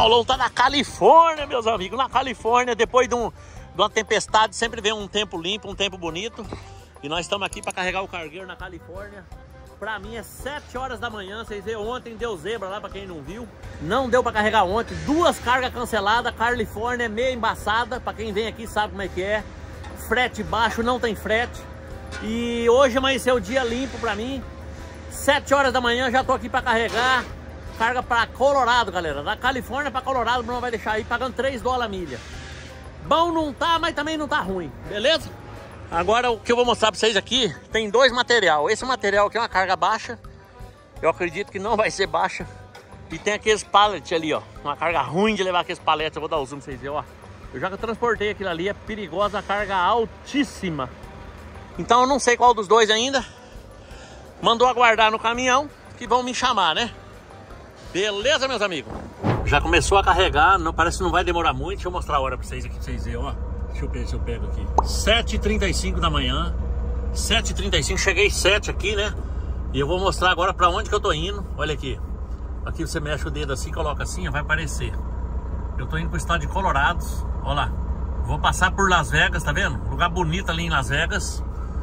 Paulão tá na Califórnia, meus amigos. Na Califórnia, depois de uma tempestade, sempre vem um tempo limpo, um tempo bonito. E nós estamos aqui para carregar o cargueiro na Califórnia. Pra mim é 7 horas da manhã. Vocês viram, ontem deu zebra lá, pra quem não viu. Não deu pra carregar ontem. 2 cargas canceladas. Califórnia é meio embaçada. Pra quem vem aqui sabe como é que é. Frete baixo, não tem frete. E hoje amanheceu o dia limpo pra mim. 7 horas da manhã já tô aqui pra carregar. Carga pra Colorado, galera. Da Califórnia pra Colorado, o Bruno vai deixar aí pagando $3 a milha. Bom não tá, mas também não tá ruim. Beleza? Agora o que eu vou mostrar pra vocês aqui, tem 2 material. Esse material aqui é uma carga baixa. Eu acredito que não vai ser baixa. E tem aqueles pallets ali, ó. Uma carga ruim de levar aqueles pallets. Eu vou dar o zoom pra vocês verem, ó. Eu já transportei aquilo ali, é perigosa, a carga altíssima. Então eu não sei qual dos 2 ainda. Mandou aguardar no caminhão, que vão me chamar, né? Beleza, meus amigos? Já começou a carregar, não, parece que não vai demorar muito. Deixa eu mostrar a hora pra vocês aqui, pra vocês verem, ó. Deixa eu ver se eu pego aqui. 7h35 da manhã. 7h35, cheguei 7 aqui, né? E eu vou mostrar agora pra onde que eu tô indo. Olha aqui. Aqui você mexe o dedo assim, coloca assim, vai aparecer. Eu tô indo pro estado de Colorado. Olha lá. Vou passar por Las Vegas, tá vendo? Lugar bonito ali em Las Vegas.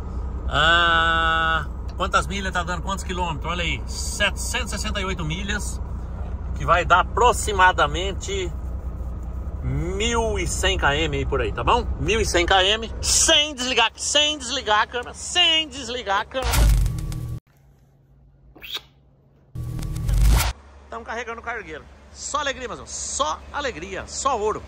Quantas milhas tá dando? Quantos quilômetros? Olha aí. 768 milhas. Que vai dar aproximadamente 1.100 km aí por aí, tá bom? 1.100 km, sem desligar a câmera, sem desligar a câmera. Estamos carregando o cargueiro. Só alegria, mas só alegria, só ouro.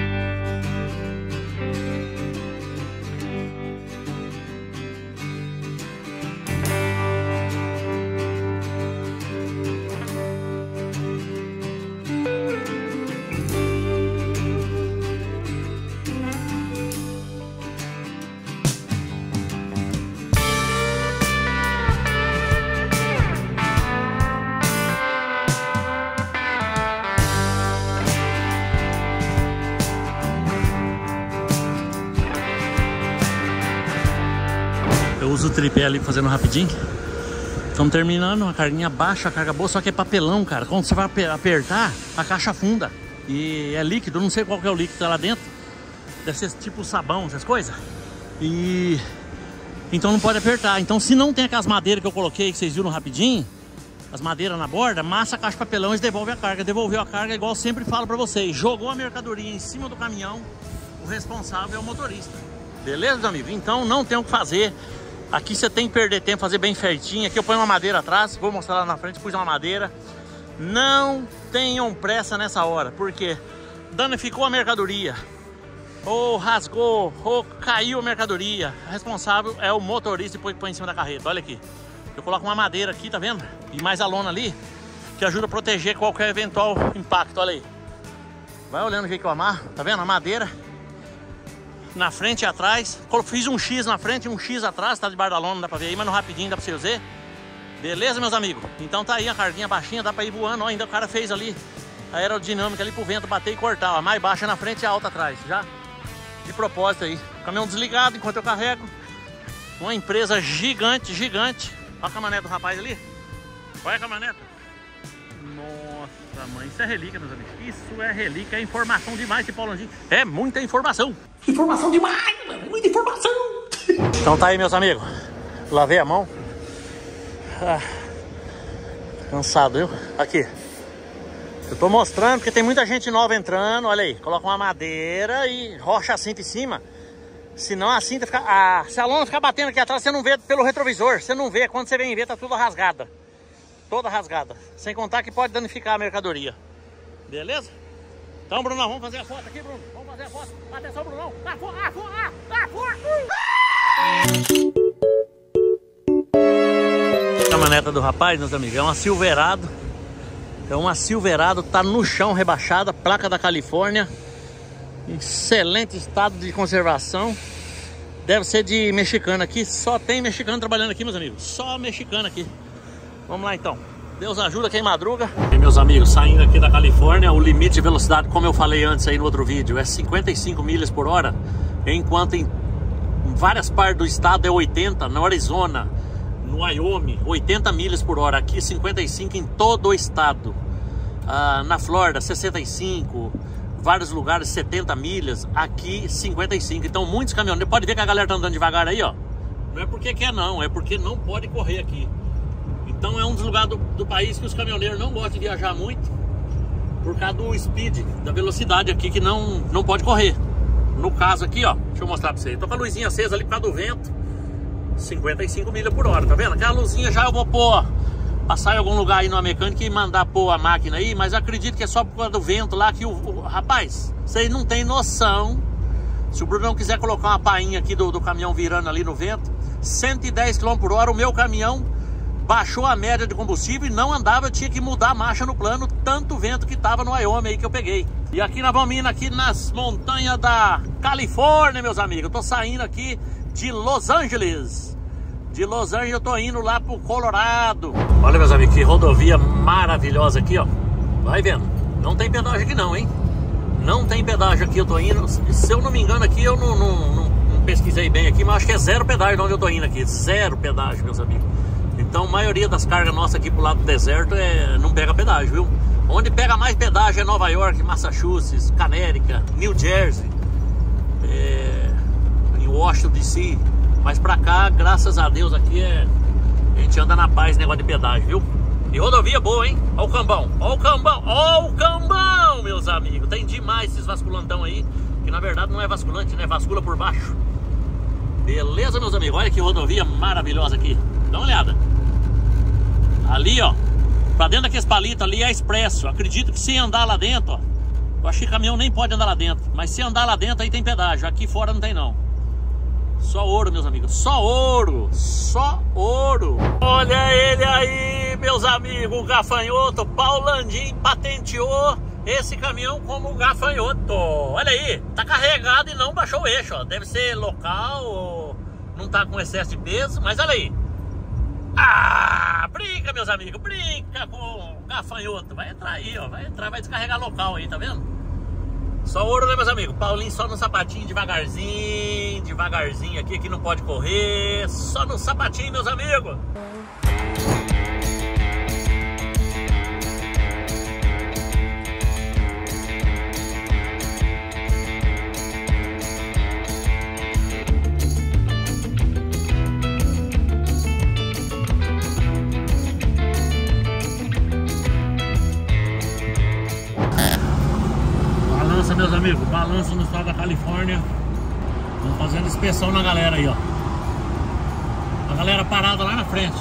Eu uso o tripé ali fazendo rapidinho. Estamos terminando, uma carguinha baixa, a carga boa, só que é papelão, cara. Quando você vai apertar, a caixa afunda. E é líquido, não sei qual que é o líquido que tá lá dentro. Deve ser tipo sabão, essas coisas. E então não pode apertar. Então se não tem aquelas madeiras que eu coloquei, que vocês viram rapidinho, as madeiras na borda, massa a caixa de papelão e devolve a carga. Devolveu a carga, igual eu sempre falo pra vocês. Jogou a mercadoria em cima do caminhão, o responsável é o motorista. Beleza, amigo? Então não tem o que fazer. Aqui você tem que perder tempo, fazer bem feitinho. Aqui eu ponho uma madeira atrás, vou mostrar lá na frente, pus uma madeira. Não tenham pressa nessa hora, porque danificou a mercadoria, ou rasgou, ou caiu a mercadoria. O responsável é o motorista, depois que põe em cima da carreta. Olha aqui, eu coloco uma madeira aqui, tá vendo? E mais a lona ali, que ajuda a proteger qualquer eventual impacto. Olha aí, vai olhando o jeito que eu amarro, tá vendo? A madeira na frente e atrás. Fiz um X na frente e um X atrás, tá debaixo da lona, não dá pra ver aí, mas no rapidinho dá pra vocês ver. Beleza, meus amigos? Então tá aí a carguinha baixinha, dá pra ir voando, ó. Ainda o cara fez ali a aerodinâmica ali pro vento bater e cortar, ó. Mais baixa na frente e alta atrás, já de propósito aí. Caminhão desligado enquanto eu carrego. Uma empresa gigante, gigante. Olha a caminhonete do rapaz ali. Olha a caminhonete. Nossa, mãe, isso é relíquia, meus amigos. Isso é relíquia, é informação demais esse Paulanzinho. É muita informação. Informação demais, mano. Muita informação. Então tá aí, meus amigos. Lavei a mão. Cansado, viu? Aqui. Eu tô mostrando porque tem muita gente nova entrando. Olha aí. Coloca uma madeira e rocha a cinta em cima. Senão a cinta fica... se a lona ficar batendo aqui atrás, você não vê pelo retrovisor. Você não vê. Quando você vem ver, tá tudo rasgada. Toda rasgada. Sem contar que pode danificar a mercadoria. Beleza? Então, Bruno, vamos fazer a foto aqui, Bruno. Vamos fazer a foto. Atenção, Brunão. A caminhoneta do rapaz, meus amigos, é uma Silverado. É uma Silverado, tá no chão, rebaixada. Placa da Califórnia. Excelente estado de conservação. Deve ser de mexicano aqui. Só tem mexicano trabalhando aqui, meus amigos. Só mexicano aqui. Vamos lá então. Deus ajuda quem madruga. E meus amigos, saindo aqui da Califórnia, o limite de velocidade, como eu falei antes aí no outro vídeo, é 55 milhas por hora, enquanto em várias partes do estado é 80, no Arizona, no Wyoming, 80 milhas por hora, aqui 55 em todo o estado. Na Flórida 65, vários lugares 70 milhas, aqui 55. Então muitos caminhoneiros, pode ver que a galera tá andando devagar aí, ó. Não é porque quer não, é porque não pode correr aqui. Então é um dos lugares do país que os caminhoneiros não gostam de viajar muito, por causa do speed, da velocidade aqui, que não pode correr. No caso aqui, ó, deixa eu mostrar pra vocês. Tô com a luzinha acesa ali por causa do vento, 55 milhas por hora, tá vendo? Aquela luzinha já eu vou pôr, passar em algum lugar aí numa mecânica e mandar pôr a máquina aí, mas eu acredito que é só por causa do vento lá que rapaz, vocês não tem noção. Se o Bruno não quiser colocar uma painha aqui do caminhão virando ali no vento, 110 km por hora, o meu caminhão baixou a média de combustível e não andava, eu tinha que mudar a marcha no plano, tanto vento que tava no Wyoming aí que eu peguei. E aqui nós vamos indo aqui nas montanhas da Califórnia, meus amigos. Eu tô saindo aqui de Los Angeles. De Los Angeles eu tô indo lá pro Colorado. Olha, meus amigos, que rodovia maravilhosa aqui, ó. Vai vendo. Não tem pedágio aqui não, hein? Não tem pedágio aqui, eu tô indo. Se eu não me engano aqui, eu não pesquisei bem aqui, mas acho que é zero pedágio onde eu tô indo aqui. Zero pedágio, meus amigos. Então a maioria das cargas nossas aqui pro lado do deserto não pega pedágio, viu? Onde pega mais pedágio é Nova York, Massachusetts, Connecticut, New Jersey, em Washington DC. Mas pra cá, graças a Deus, aqui a gente anda na paz, negócio de pedágio, viu? E rodovia boa, hein? Ó o cambão, ó o cambão, ó o cambão, meus amigos. Tem demais esses vasculantão aí, que na verdade não é vasculante, né? Vascula por baixo. Beleza, meus amigos? Olha que rodovia maravilhosa aqui. Dá uma olhada. Ali, ó, pra dentro daqueles palitos ali é expresso. Acredito que se andar lá dentro, ó, eu acho que caminhão nem pode andar lá dentro, mas se andar lá dentro aí tem pedágio. Aqui fora não tem não. Só ouro, meus amigos. Só ouro. Só ouro. Olha ele aí, meus amigos. O gafanhoto. Paulo Landim patenteou esse caminhão como gafanhoto. Olha aí. Tá carregado e não baixou o eixo, ó. Deve ser local ou não tá com excesso de peso. Mas olha aí. Ah, brinca, meus amigos. Brinca com o gafanhoto. Vai entrar aí, ó. Vai entrar, vai descarregar local aí, tá vendo? Só ouro, né, meus amigos? Paulinho só no sapatinho, devagarzinho. Devagarzinho aqui, que não pode correr. Só no sapatinho, meus amigos. Meus amigos, balança no estado da Califórnia. Estão fazendo inspeção na galera aí, ó. A galera parada lá na frente.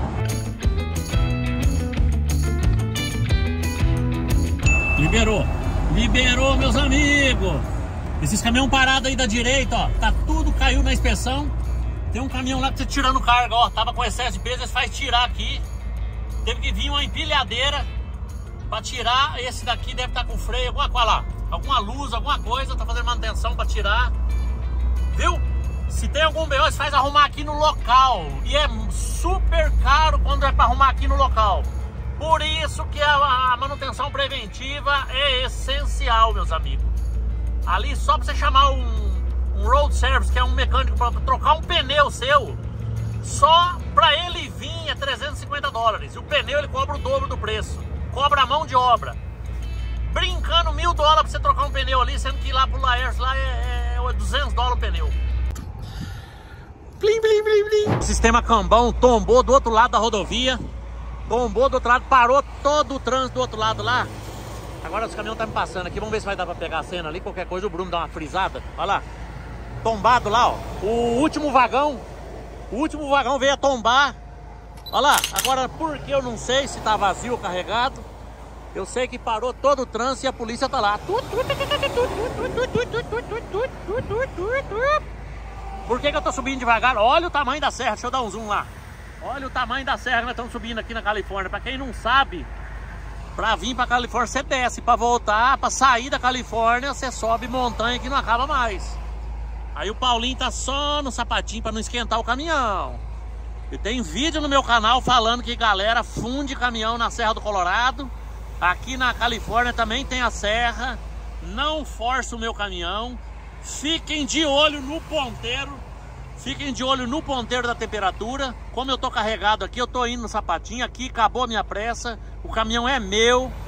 Liberou. Liberou, meus amigos. Esses caminhões parados aí da direita, ó. Tá tudo, caiu na inspeção. Tem um caminhão lá que tá tirando carga, ó. Tava com excesso de peso, eles faz tirar aqui. Teve que vir uma empilhadeira pra tirar. Esse daqui deve estar com freio, alguma coisa lá. Alguma luz, alguma coisa, tá fazendo manutenção pra tirar. Viu? Se tem algum BO, você faz arrumar aqui no local. E é super caro quando é pra arrumar aqui no local. Por isso que a manutenção preventiva é essencial, meus amigos. Ali só pra você chamar um road service, que é um mecânico pra trocar um pneu seu, só pra ele vir é $350. E o pneu ele cobra o dobro do preço. Cobra a mão de obra. Brincando, $1.000 pra você trocar um pneu ali, sendo que lá pro Laércio lá é $200 o pneu. Blim, blim, blim, blim. O sistema cambão tombou do outro lado da rodovia. Tombou do outro lado, parou todo o trânsito do outro lado lá. Agora os caminhões estão me passando aqui, vamos ver se vai dar pra pegar a cena ali. Qualquer coisa o Bruno dá uma frisada. Olha lá, tombado lá, ó. O último vagão veio a tombar. Olha lá, agora por que eu não sei se tá vazio ou carregado. Eu sei que parou todo o trânsito e a polícia tá lá. Por que eu tô subindo devagar? Olha o tamanho da serra, deixa eu dar um zoom lá. Olha o tamanho da serra que nós estamos subindo aqui na Califórnia. Pra quem não sabe, pra vir pra Califórnia você desce. Pra voltar, pra sair da Califórnia, você sobe montanha que não acaba mais. Aí o Paulinho tá só no sapatinho pra não esquentar o caminhão. E tem vídeo no meu canal falando que galera funde caminhão na Serra do Colorado. Aqui na Califórnia também tem a serra. Não força o meu caminhão. Fiquem de olho no ponteiro. Fiquem de olho no ponteiro da temperatura. Como eu tô carregado aqui, eu tô indo no sapatinho. Aqui acabou a minha pressa. O caminhão é meu.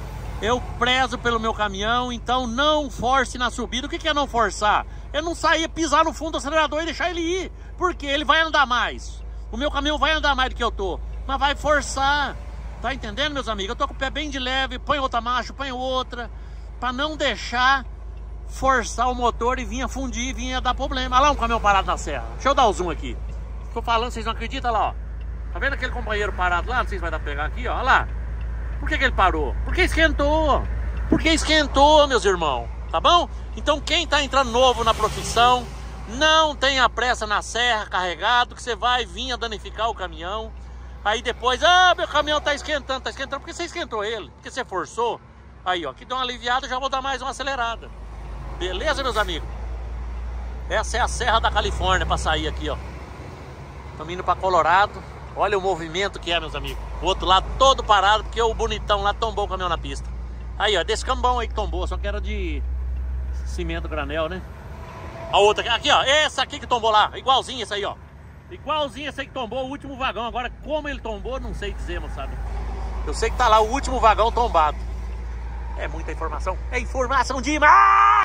Eu prezo pelo meu caminhão, então não force na subida. O que é não forçar? É não sair, pisar no fundo do acelerador e deixar ele ir. Porque ele vai andar mais. O meu caminhão vai andar mais do que eu tô. Mas vai forçar. Tá entendendo, meus amigos? Eu tô com o pé bem de leve, põe outra marcha, põe outra. Pra não deixar forçar o motor e vinha fundir, vinha dar problema. Olha lá um caminhão parado na serra. Deixa eu dar o zoom aqui. Tô falando, vocês não acreditam? Lá, ó. Tá vendo aquele companheiro parado lá? Não sei se vai dar pra pegar aqui, ó. Olha lá. Por que ele parou? Porque esquentou. Porque esquentou, meus irmãos. Tá bom? Então quem tá entrando novo na profissão, não tenha pressa na serra carregado, que você vai vir a danificar o caminhão. Aí depois, meu caminhão tá esquentando porque você esquentou ele, porque você forçou. Aí, ó, que deu uma aliviada, já vou dar mais uma acelerada. Beleza, meus amigos? Essa é a Serra da Califórnia pra sair aqui, ó. Estamos indo pra Colorado. Olha o movimento que é, meus amigos. O outro lado todo parado, porque o bonitão lá tombou o caminhão na pista. Aí, ó, desse cambão aí que tombou, só que era de cimento granel, né? A outra aqui, ó, essa aqui que tombou lá, igualzinho esse aí, ó. Igualzinho esse aí que tombou, o último vagão. Agora, como ele tombou, não sei dizer, moçada. Eu sei que tá lá o último vagão tombado. É muita informação. É informação demais!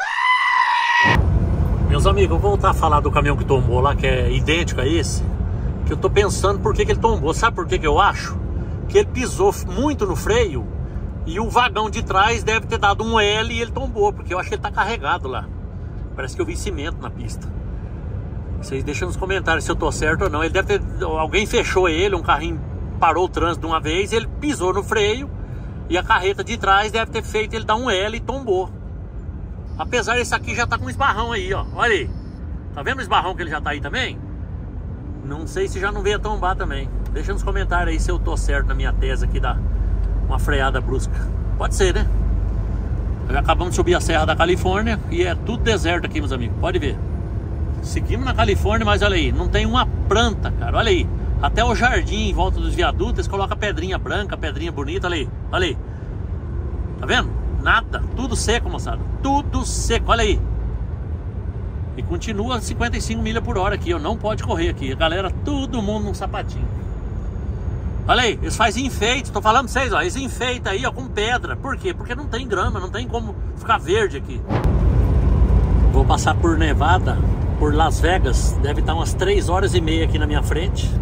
Meus amigos, eu vou voltar a falar do caminhão que tombou lá, que é idêntico a esse. Que eu tô pensando por que ele tombou. Sabe por que eu acho? Que ele pisou muito no freio e o vagão de trás deve ter dado um L e ele tombou. Porque eu acho que ele tá carregado lá. Parece que eu vi cimento na pista. Vocês deixam nos comentários se eu tô certo ou não. Ele deve ter... Alguém fechou ele, um carrinho parou o trânsito de uma vez, ele pisou no freio e a carreta de trás deve ter feito ele dar um L e tombou. Apesar desse aqui já tá com um esbarrão aí, ó. Olha aí. Tá vendo o esbarrão que ele já tá aí também? Não sei se já não veio a tombar também. Deixa nos comentários aí se eu tô certo na minha tese aqui da uma freada brusca. Pode ser, né? Já acabamos de subir a Serra da Califórnia e é tudo deserto aqui, meus amigos. Pode ver. Seguimos na Califórnia, mas olha aí, não tem uma planta, cara. Olha aí, até o jardim em volta dos viadutos, eles colocam pedrinha branca, pedrinha bonita, olha aí, olha aí. Tá vendo? Nada, tudo seco, moçada. Tudo seco, olha aí. E continua 55 milhas por hora aqui, ó. Não pode correr aqui. A galera, todo mundo num sapatinho. Olha aí, eles fazem enfeite, tô falando pra vocês, ó. Eles enfeitam aí, ó, com pedra. Por quê? Porque não tem grama, não tem como ficar verde aqui. Vou passar por Nevada, por Las Vegas. Deve estar umas 3h30 aqui na minha frente.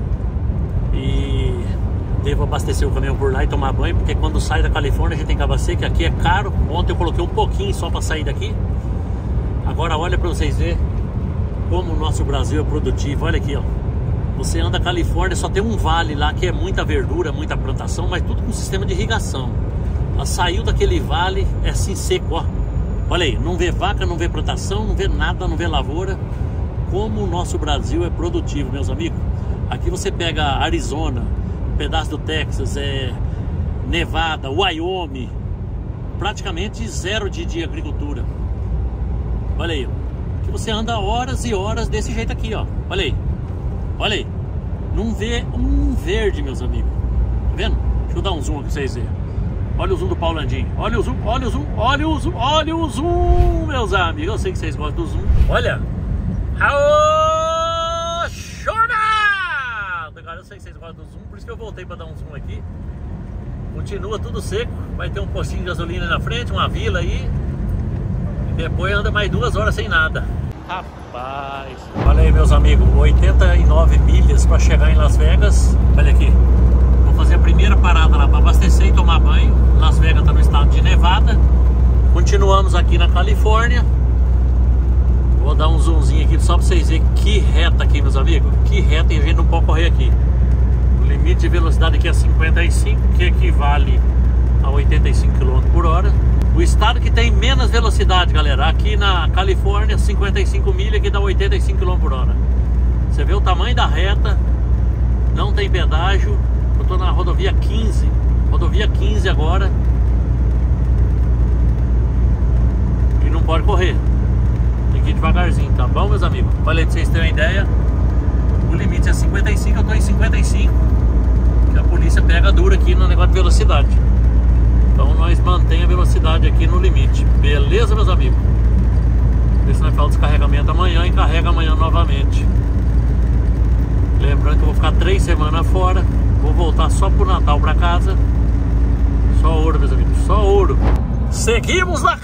E devo abastecer o caminhão por lá e tomar banho, porque quando sai da Califórnia a gente tem que abastecer, que aqui é caro. Ontem eu coloquei um pouquinho só para sair daqui. Agora olha para vocês verem como o nosso Brasil é produtivo. Olha aqui, ó. Você anda na Califórnia, só tem um vale lá que é muita verdura, muita plantação, mas tudo com sistema de irrigação. Ela saiu daquele vale, é assim seco, ó. Olha aí, não vê vaca, não vê plantação, não vê nada, não vê lavoura. Como o nosso Brasil é produtivo, meus amigos. Aqui você pega Arizona, um pedaço do Texas, Nevada, Wyoming, praticamente zero de agricultura. Olha aí, ó. Aqui você anda horas e horas desse jeito aqui, ó. Olha aí, olha aí. Não vê um verde, meus amigos. Tá vendo? Deixa eu dar um zoom aqui pra vocês verem. Olha o zoom do Paulandinho. Olha o zoom, olha o zoom, olha o zoom, olha o zoom, meus amigos. Eu sei que vocês gostam do zoom. Olha. Aô, chorada! Cara, eu sei que vocês gostam do zoom, por isso que eu voltei pra dar um zoom aqui. Continua tudo seco. Vai ter um postinho de gasolina na frente, uma vila aí. E depois anda mais 2 horas sem nada. Rapaz. Olha aí, meus amigos. 89 milhas pra chegar em Las Vegas. Olha aqui. Vou fazer a primeira parada lá para abastecer e tomar banho. Las Vegas está no estado de Nevada. Continuamos aqui na Califórnia. Vou dar um zoomzinho aqui só para vocês verem que reta aqui, meus amigos. Que reta, e a gente não pode correr aqui. O limite de velocidade aqui é 55, que equivale a 85 km por hora. O estado que tem menos velocidade, galera, aqui na Califórnia, 55 milhas, que dá 85 km por hora. Você vê o tamanho da reta. Não tem pedágio. Eu tô na rodovia 15. Rodovia 15 agora. E não pode correr. Tem que ir devagarzinho, tá bom, meus amigos? Falei pra vocês terem uma ideia. O limite é 55, eu tô em 55. Que a polícia pega duro aqui no negócio de velocidade. Então nós mantém a velocidade aqui no limite. Beleza, meus amigos? Ver se nós faz o descarregamento amanhã e carrega amanhã novamente. Lembrando que eu vou ficar 3 semanas fora. Vou voltar só pro Natal pra casa. Só ouro, meus amigos, só ouro. Seguimos na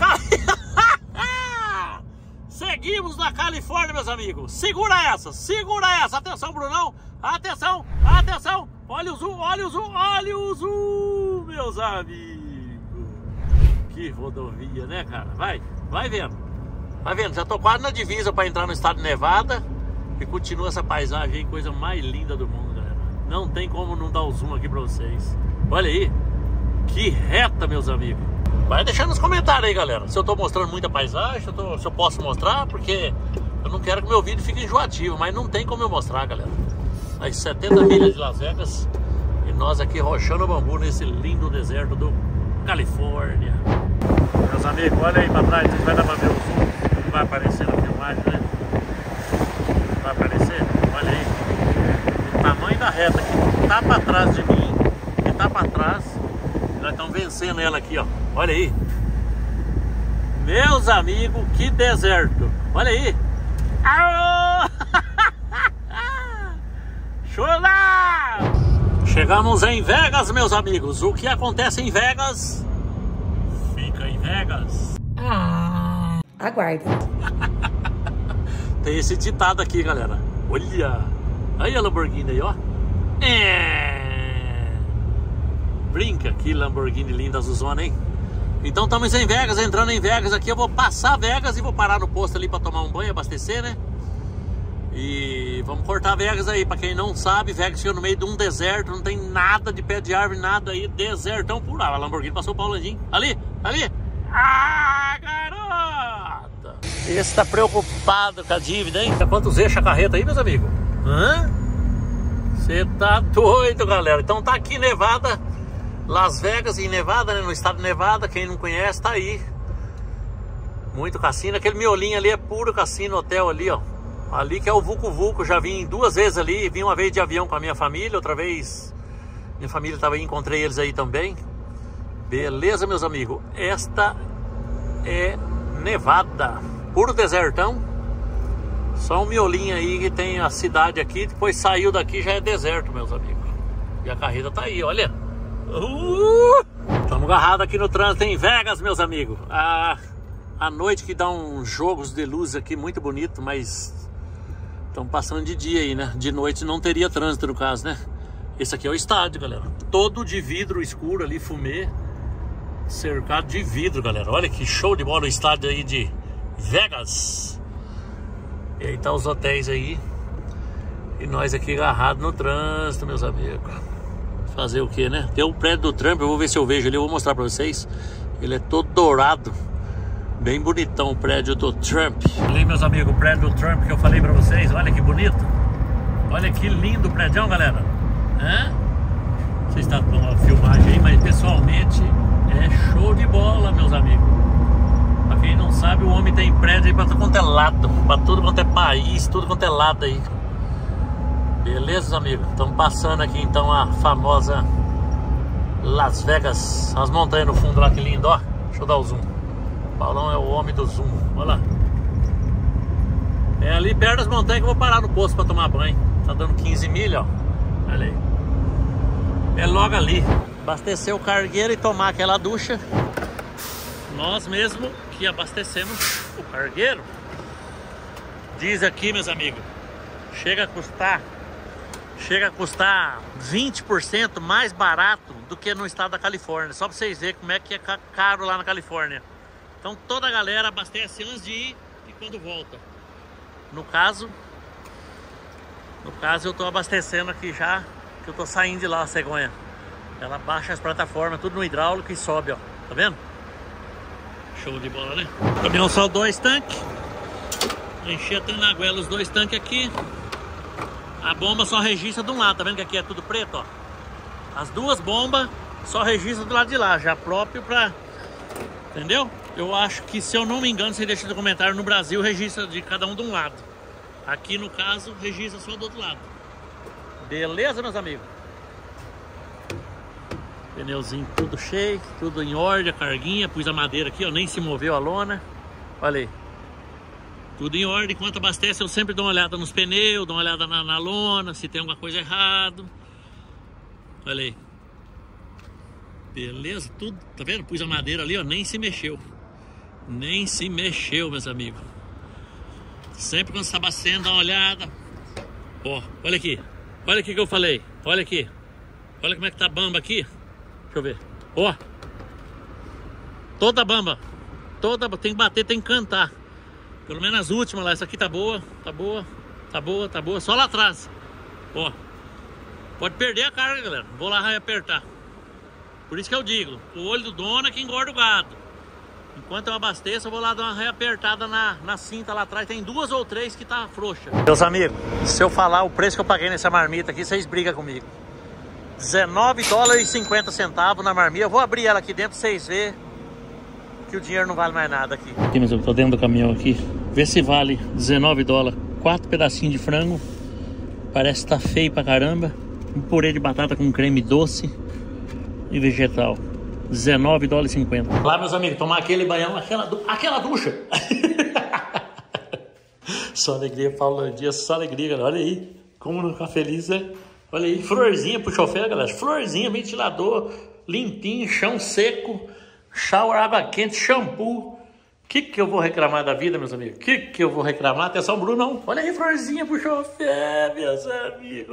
Seguimos na Califórnia, meus amigos. Segura essa, segura essa. Atenção, Brunão. Atenção, atenção. Olha o zoom, olha o zoom, olha o zoom, meus amigos. Que rodovia, né, cara? Vai vendo. Vai vendo, já tô quase na divisa para entrar no estado de Nevada. E continua essa paisagem aí, coisa mais linda do mundo, galera. Não tem como não dar o zoom aqui pra vocês. Olha aí. Que reta, meus amigos. Vai deixando nos comentários aí, galera, se eu tô mostrando muita paisagem, se eu posso mostrar, porque eu não quero que meu vídeo fique enjoativo, mas não tem como eu mostrar, galera. As 70 milhas de Las Vegas e nós aqui rochando o bambu nesse lindo deserto do Califórnia. Meus amigos, olha aí pra trás, vocês vai dar pra ver o zoom, não vai aparecer na filmagem, né? Não vai aparecer? Olha aí, o tamanho da reta que tá pra trás de mim, que tá pra trás, nós estamos vencendo ela aqui, ó. Olha aí. Meus amigos, que deserto. Olha aí. Chula! Chegamos em Vegas, meus amigos. O que acontece em Vegas, fica em Vegas. Aguarde. Tem esse ditado aqui, galera. Olha. Aí a Lamborghini aí, ó. Brinca, que Lamborghini linda, azulzona, hein? Então estamos em Vegas, entrando em Vegas aqui. Eu vou passar Vegas e vou parar no posto ali para tomar um banho, abastecer, né? E vamos cortar Vegas aí. Para quem não sabe, Vegas fica no meio de um deserto. Não tem nada de pé de árvore, nada aí. Desertão puro. A Lamborghini passou o Paulandinho. Ali, ali. Ah, garota! Esse tá preocupado com a dívida, hein? Quantos eixos a carreta aí, meus amigos? Hã? Você tá doido, galera. Então tá aqui Nevada, Las Vegas, em Nevada, né? No estado de Nevada. Quem não conhece, tá aí. Muito cassino. Aquele miolinho ali é puro cassino, hotel ali, ó. Ali que é o Vucu Vucu. Já vim 2 vezes ali. Vim uma vez de avião com a minha família. Outra vez minha família tava aí. Encontrei eles aí também. Beleza, meus amigos. Esta é Nevada. Puro desertão. Só um miolinho aí que tem a cidade aqui. Depois saiu daqui, já é deserto, meus amigos. E a carreta tá aí, olha. Estamos agarrados aqui no trânsito em Vegas, meus amigos. A noite que dá uns jogos de luz aqui muito bonito, mas estamos passando de dia aí, né? De noite não teria trânsito no caso, né? Esse aqui é o estádio, galera. Todo de vidro escuro ali, fumê, cercado de vidro, galera. Olha que show de bola o estádio aí de Vegas. E aí tá os hotéis aí. E nós aqui agarrados no trânsito, meus amigos. Fazer o que, né? Tem o prédio do Trump, eu vou ver se eu vejo ali, eu vou mostrar pra vocês. Ele é todo dourado. Bem bonitão o prédio do Trump. Ali, meus amigos, o prédio do Trump que eu falei pra vocês. Olha que bonito. Olha que lindo o prédio, galera. Hã? Vocês estão com uma filmagem aí, mas pessoalmente é show de bola, meus amigos. Pra quem não sabe, o homem tem prédio aí pra tudo quanto é lado. Pra tudo quanto é país, tudo quanto é lado aí. Beleza, amigos? Estamos passando aqui então a famosa Las Vegas. As montanhas no fundo lá, que lindo, ó. Deixa eu dar o zoom. O Paulão é o homem do zoom. Olha lá. É ali perto das montanhas que eu vou parar no posto pra tomar banho. Tá dando 15 milhas, ó. Olha aí. É logo ali. Abastecer o cargueiro e tomar aquela ducha. Nós mesmo que abastecemos o cargueiro. Diz aqui, meus amigos, chega a custar 20% mais barato do que no estado da Califórnia. Só pra vocês verem como é que é caro lá na Califórnia. Então toda a galera abastece antes de ir e quando volta. No caso eu tô abastecendo aqui já, que eu tô saindo de lá, a cegonha. Ela baixa as plataformas, tudo no hidráulico e sobe, ó. Tá vendo? Show de bola, né? O caminhão só 2 tanques. Enchi até na goela os 2 tanques aqui. A bomba só registra de um lado, tá vendo que aqui é tudo preto, ó? As 2 bombas só registram do lado de lá, já próprio pra... Entendeu? Eu acho que, se eu não me engano, você deixa no comentário, no Brasil registra de cada um de um lado. Aqui, no caso, registra só do outro lado. Beleza, meus amigos? Pneuzinho tudo cheio, tudo em ordem, a carguinha. Pus a madeira aqui, ó, nem se moveu a lona. Olha aí. Tudo em ordem. Enquanto abastece, eu sempre dou uma olhada nos pneus, dou uma olhada na lona, se tem alguma coisa errada. Olha aí. Beleza, tudo, tá vendo? Pus a madeira ali, ó, nem se mexeu. Nem se mexeu, meus amigos. Sempre quando você tá abastecendo, dá uma olhada. Ó, olha aqui. Olha aqui que eu falei. Olha aqui. Olha como é que tá a bamba aqui. Deixa eu ver. Ó. Toda bamba. Toda, tem que bater, tem que cantar. Pelo menos as últimas lá. Essa aqui tá boa, tá boa, tá boa, tá boa. Só lá atrás. Ó. Pode perder a carga, galera. Vou lá apertar. Por isso que eu digo, o olho do dono é que engorda o gado. Enquanto eu abasteço, eu vou lá dar uma reapertada na cinta lá atrás. Tem 2 ou 3 que tá frouxa. Meus amigos, se eu falar o preço que eu paguei nessa marmita aqui, vocês brigam comigo. $19,50 na marmita. Eu vou abrir ela aqui dentro pra vocês verem que o dinheiro não vale mais nada aqui. Aqui, meus amigos, tô dentro do caminhão aqui. Vê se vale $19. 4 pedacinhos de frango. Parece que tá feio pra caramba. Um purê de batata com creme doce e vegetal. $19,50. Lá, meus amigos, tomar aquele banhão, aquela ducha. Só alegria, Paulo Dias, só alegria, galera. Olha aí, como não ficar feliz, né? Olha aí, florzinha pro chofer, galera. Florzinha, ventilador, limpinho, chão seco, shower, água quente, shampoo. O que eu vou reclamar da vida, meus amigos? O que eu vou reclamar? Atenção, Bruno, não. Olha aí, florzinha pro chofer, meus amigos.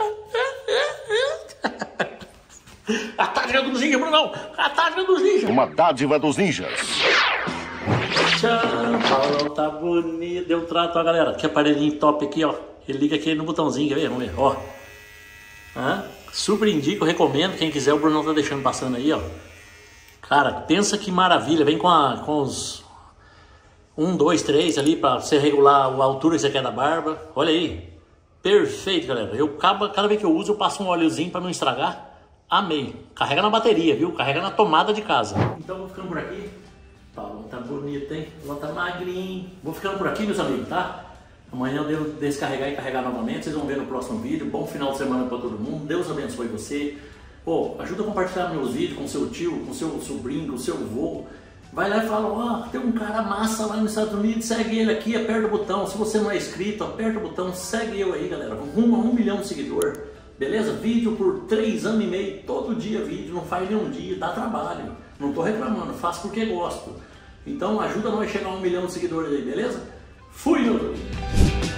A tática dos ninjas, Bruno, não. A tática dos ninjas. Uma dádiva dos ninjas. Tchau, Paulo, tá bonito. Deu um trato, ó, galera. Que aparelhinho top aqui, ó. Ele liga aqui no botãozinho, quer ver? Vamos ver, ó. Super indico, recomendo. Quem quiser, o Bruno tá deixando passando aí, ó. Cara, pensa que maravilha. Vem com os 1, 2, 3 ali pra você regular a altura que você quer da barba. Olha aí. Perfeito, galera. Cada vez que eu uso, eu passo um óleozinho pra não estragar. Amei. Carrega na bateria, viu? Carrega na tomada de casa. Então vou ficando por aqui. Paulo tá bonito, hein? Paulo tá magrinho. Vou ficando por aqui, meus amigos, tá? Amanhã eu devo descarregar e carregar novamente. Vocês vão ver no próximo vídeo. Bom final de semana pra todo mundo. Deus abençoe você. Pô, ajuda a compartilhar meus vídeos com seu tio, com seu sobrinho, com seu avô. Vai lá e fala, ó, tem um cara massa lá nos Estados Unidos, segue ele aqui, aperta o botão. Se você não é inscrito, aperta o botão, segue eu aí, galera. Rumo a 1 milhão de seguidores. Beleza? Vídeo por 3 anos e meio, todo dia vídeo, não faz nenhum dia, dá trabalho. Não tô reclamando, faço porque gosto. Então ajuda nós a chegar a 1 milhão de seguidores aí, beleza? Fui, meu Deus!